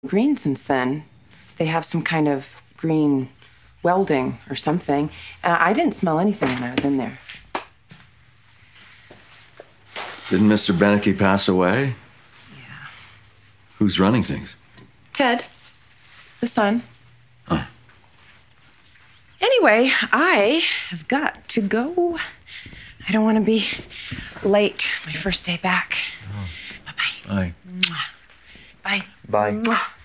green since then. They have some kind of green welding or something. I didn't smell anything when I was in there. Didn't Mr. Beneke pass away? Yeah. Who's running things? Ted, the son. Oh. Anyway, I have got to go. I don't want to be late. My first day back. Oh. Bye-bye. Bye. Bye. Bye.